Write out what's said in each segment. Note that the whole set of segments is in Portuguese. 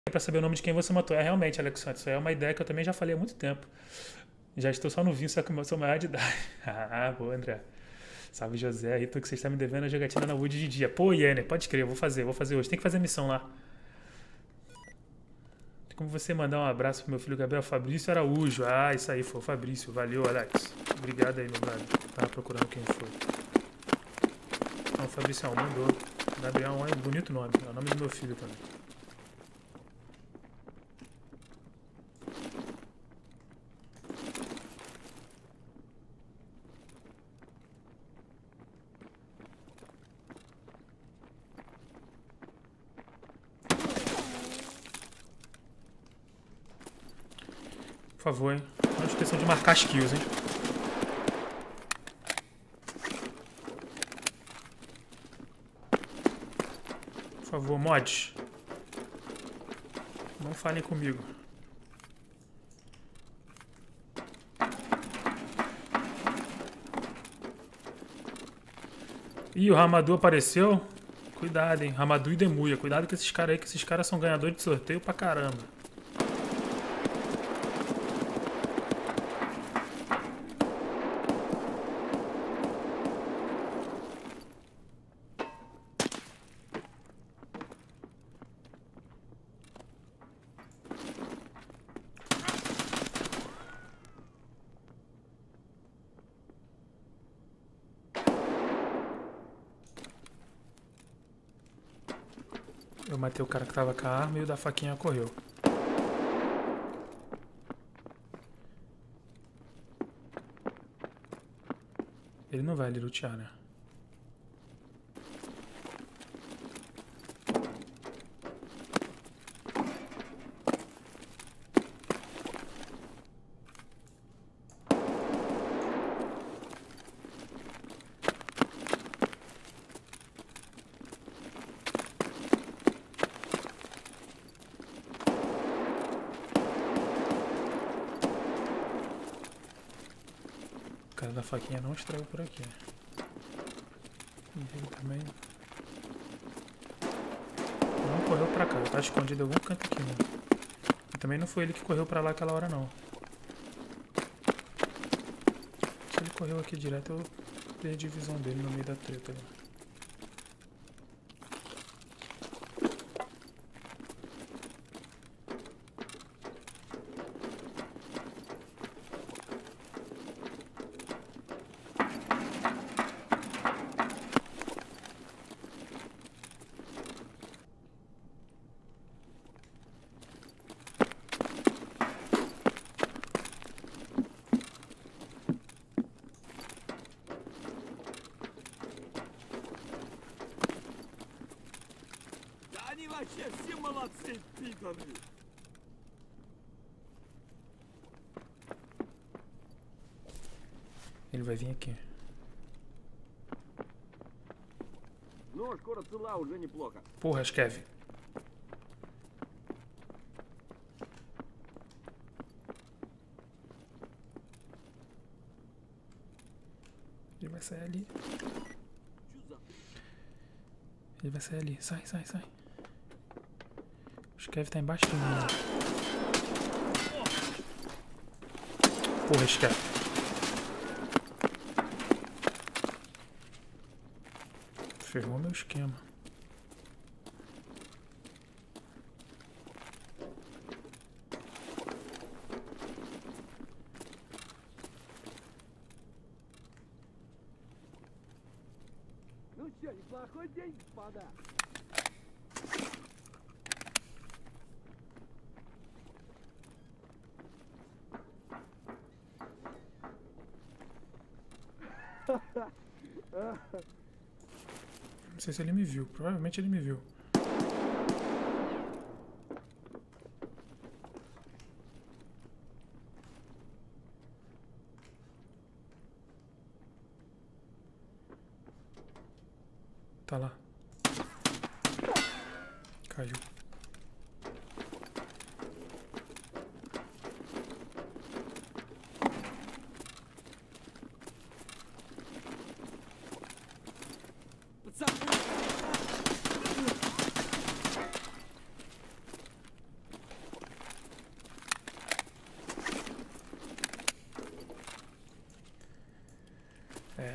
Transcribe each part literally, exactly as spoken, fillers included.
Pra saber o nome de quem você matou. É realmente, Alexandre, isso aí é uma ideia que eu também já falei há muito tempo. Já estou só no vinho, só que eu sou maior de idade. Ah, boa, André. Salve, José. Aí, tu que você está me devendo a jogatina na Wood de dia. Pô, Yenner, pode crer, eu vou fazer, vou fazer hoje. Tem que fazer a missão lá. Tem como você mandar um abraço pro meu filho Gabriel Fabrício Araújo. Ah, isso aí foi o Fabrício. Valeu, Alex. Obrigado aí, meu brother. Tava procurando quem foi. Não, Fabrício mandou. Gabriel é um bonito nome. É o nome do meu filho também. Por favor, hein? Não esqueçam de marcar as kills, hein? Por favor, mods. Não falem comigo. Ih, o Ramadou apareceu? Cuidado, hein? Ramadou e Demuia. Cuidado com esses caras aí, que esses caras são ganhadores de sorteio pra caramba. Eu matei o cara que tava com a arma e o da faquinha correu. Ele não vai ali lutear, né? O cara da faquinha não estragou por aqui. E ele também não correu pra cá. Tá escondido em algum canto aqui, né? E também não foi ele que correu pra lá aquela hora, não. Se ele correu aqui direto, eu perdi a visão dele no meio da treta. Né? Вообще все молодцы, пидоры! Ele vai vir aqui. Ну, скоро цела, уже неплохо. Porra, Kevin. Ele vai sair ali. Ele vai sair ali. Sai, sai, sai. O Skev tá embaixo de mim. Porra, Skev. Ferrou meu esquema. Ну что, неплохой день, господа. Não sei se ele me viu. Provavelmente ele me viu. Tá lá. Caiu.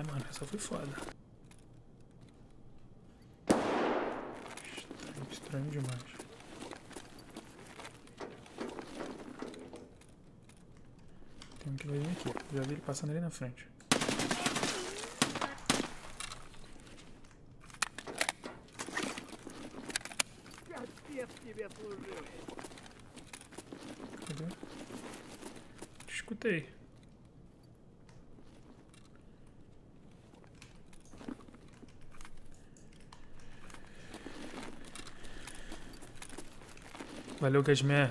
mano, essa foi foda. Estranho, estranho demais. Tem um que vai vir aqui. Já vi ele passando ali na frente. Cadê? Te escutei. Valeu, Gasmer.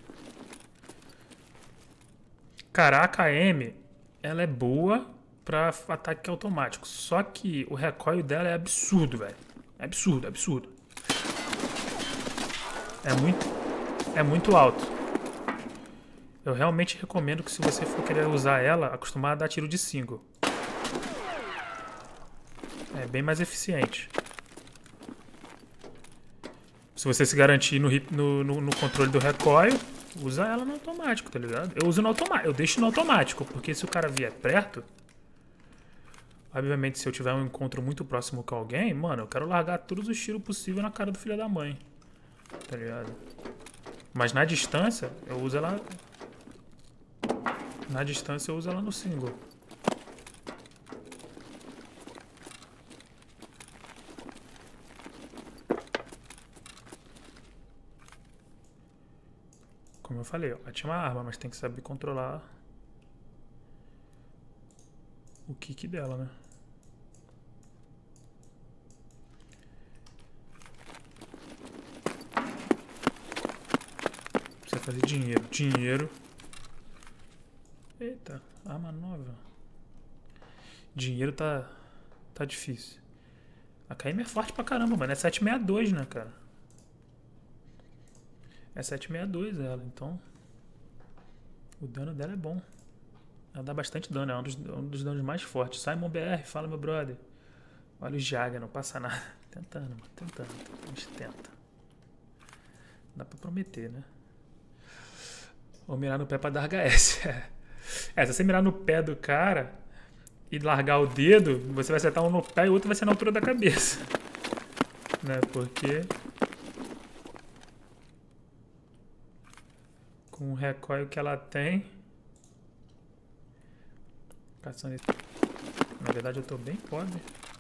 Cara, a A K M, ela é boa pra ataque automático. Só que o recoil dela é absurdo, velho. É absurdo, é absurdo. É muito, é muito alto. Eu realmente recomendo que se você for querer usar ela, acostumar a dar tiro de single. É bem mais eficiente. Se você se garantir no, no, no, no controle do recoil, usa ela no automático, tá ligado? Eu uso no automático, eu deixo no automático, porque se o cara vier perto, obviamente se eu tiver um encontro muito próximo com alguém, mano, eu quero largar todos os tiros possíveis na cara do filho da mãe, tá ligado? Mas na distância, eu uso ela... Na distância eu uso ela no single. Como eu falei, ótima arma, mas tem que saber controlar o kick dela, né? Precisa fazer dinheiro. Dinheiro. Eita, arma nova. Dinheiro tá, tá difícil. A K M é forte pra caramba, mano. É sete sessenta e dois, né, cara? É sete sessenta e dois ela, então o dano dela é bom. Ela dá bastante dano, é um dos, um dos danos mais fortes. Simon B R, fala, meu brother. Olha o Jaga, não passa nada. Tentando, mano, tentando. A gente tenta. Dá pra prometer, né? Ou mirar no pé pra dar H S. É, se você mirar no pé do cara e largar o dedo, você vai acertar um no pé e o outro vai ser na altura da cabeça. Né? Porque... com o recoil que ela tem. Na verdade eu tô bem pobre.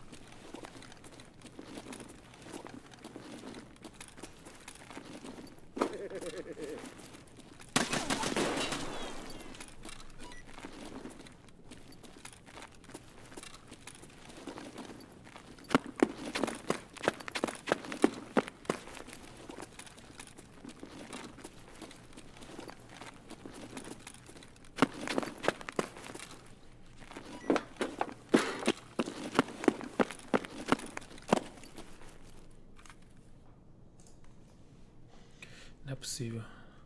Não é possível.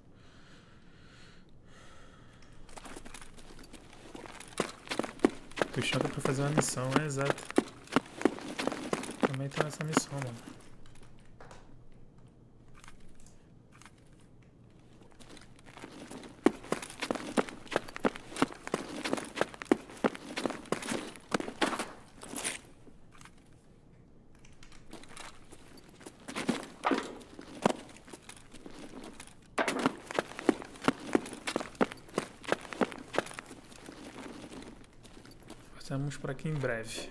Tu chama pra fazer uma missão, é exato. Também tô nessa missão, mano. Passamos por aqui em breve.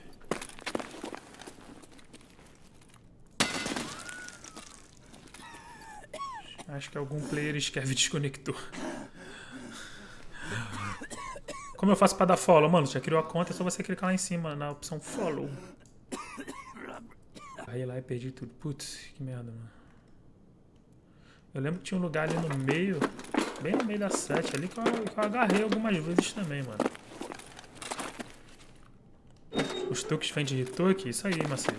Acho que algum player escreve desconectou. Como eu faço pra dar follow? Mano, já criou a conta, é só você clicar lá em cima na opção follow. Aí lá e perdi tudo. Putz, que merda, mano. Eu lembro que tinha um lugar ali no meio, bem no meio da sete ali, que eu, que eu agarrei algumas vezes também, mano. Os Tukes vêm de Hitoki? Isso aí, Massive.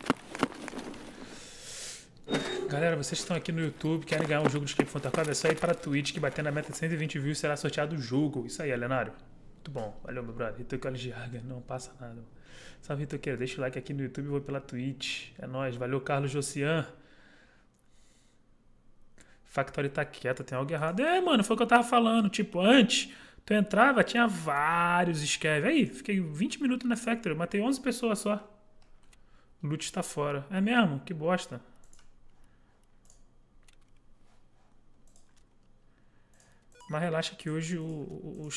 Galera, vocês que estão aqui no YouTube, querem ganhar um jogo de Escape from Tarkov, é só ir para a Twitch, que batendo a meta de cento e vinte views será sorteado o jogo. Isso aí, Lenário. Muito bom. Valeu, meu brother. Hitoki Olhos de Arga. Não passa nada. Salve, Hitoqueira. Deixa o like aqui no YouTube e vou pela Twitch. É nóis. Valeu, Carlos Josian. Factory tá quieto, tem algo errado. É, mano, foi o que eu tava falando. Tipo, antes, Tu entrava, tinha vários scav. Aí, fiquei vinte minutos na Factory, matei onze pessoas só. O loot está fora. É mesmo? Que bosta. Mas relaxa que hoje o, o,